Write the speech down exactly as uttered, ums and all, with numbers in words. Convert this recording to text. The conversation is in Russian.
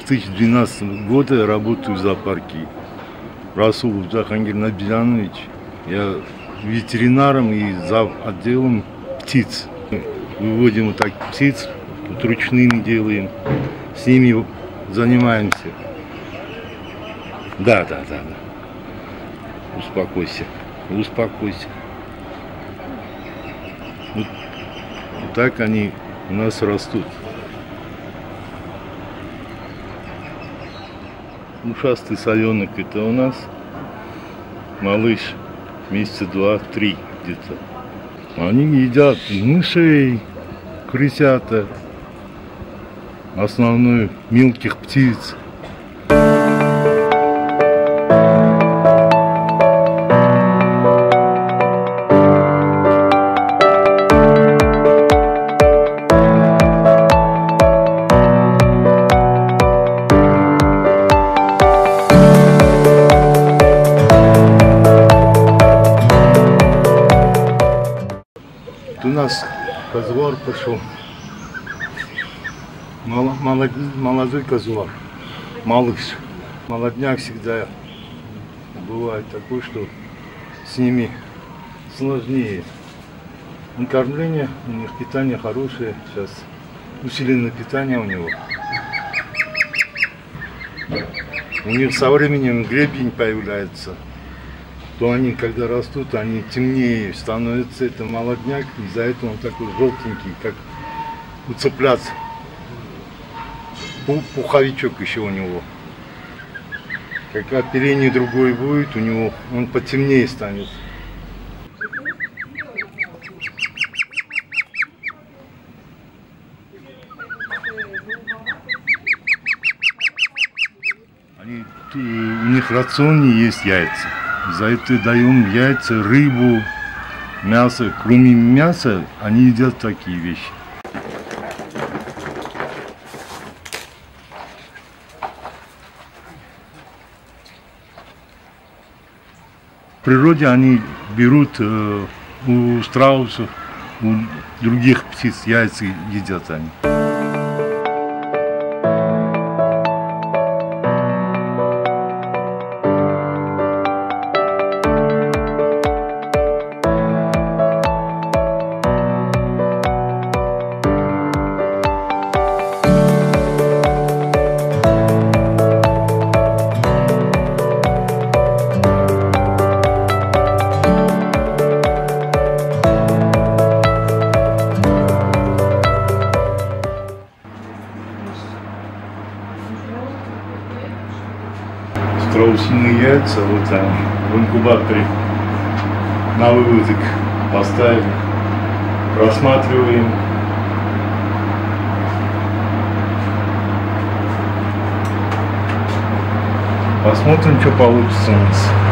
тысяча двенадцатого года работаю в зоопарке. Расулов Джахангир Набиджанович. Я ветеринаром и зав. Отделом птиц. Выводим вот так птиц, вот ручными делаем, с ними занимаемся. Да, да, да, да. Успокойся, успокойся. Вот, вот так они у нас растут. Ушастый совенок это у нас малыш, месяца два-три где-то. Они едят мышей, крысята, основную мелких птиц. У нас козлар пошел, молодой, молодой козлар, малыш. Молодняк всегда бывает такой, что с ними сложнее. И кормление, у них питание хорошее, сейчас усиленное питание у него. У них со временем гребень появляется. То они, когда растут, они темнее становятся, это молодняк, из-за этого он такой желтенький, как у цыплят. Пуховичок еще у него. Как оперение другое будет, у него он потемнее станет. Они, у них в рационе есть яйца. За это даем яйца, рыбу, мясо. Кроме мяса, они едят такие вещи. В природе они берут э, у страусов, у других птиц яйца едят они. Страусиные яйца вот там в инкубаторе на выводок поставили, рассматриваем. Посмотрим, что получится у нас.